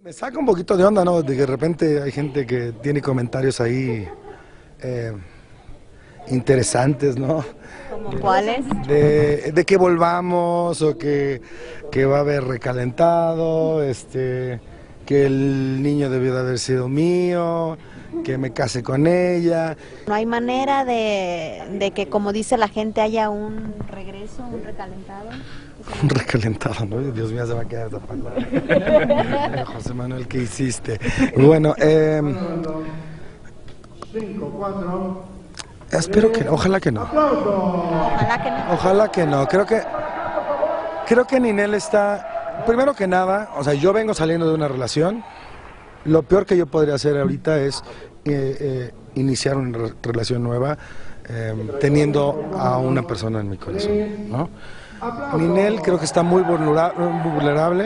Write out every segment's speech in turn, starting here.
Me saca un poquito de onda, ¿no? De que de repente hay gente que tiene comentarios ahí interesantes, ¿no? ¿Como cuáles? De que volvamos o que va a haber recalentado, que el niño debió de haber sido mío, que me case con ella. No hay manera de que, como dice la gente, haya un regreso, un recalentado. Un recalentado, ¿no? Dios mío, se va a quedar esa palabra. José Manuel, ¿qué hiciste? Bueno, espero que, ojalá que no. Ojalá que no. Ojalá que no. Creo que Ninel está, primero que nada, o sea, yo vengo saliendo de una relación. Lo peor que yo podría hacer ahorita es iniciar una relación nueva teniendo a una persona en mi corazón, ¿no? Ninel creo que está muy vulnerable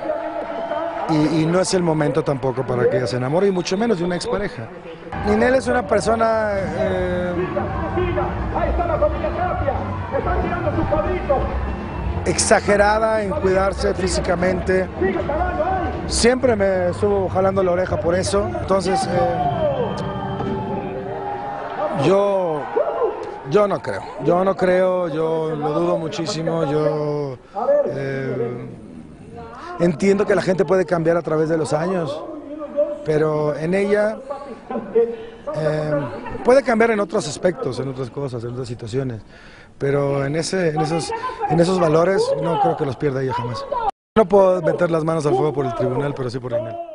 y no es el momento tampoco para que ella se enamore, y mucho menos de una expareja. Ninel es una persona exagerada en cuidarse físicamente. Siempre me estuvo jalando la oreja por eso. Entonces, yo no creo, yo lo dudo muchísimo. Yo entiendo que la gente puede cambiar a través de los años, pero en ella puede cambiar en otros aspectos, en otras cosas, en otras situaciones, pero en esos valores no creo que los pierda ella jamás. No puedo meter las manos al fuego por el tribunal, pero sí por Ninel.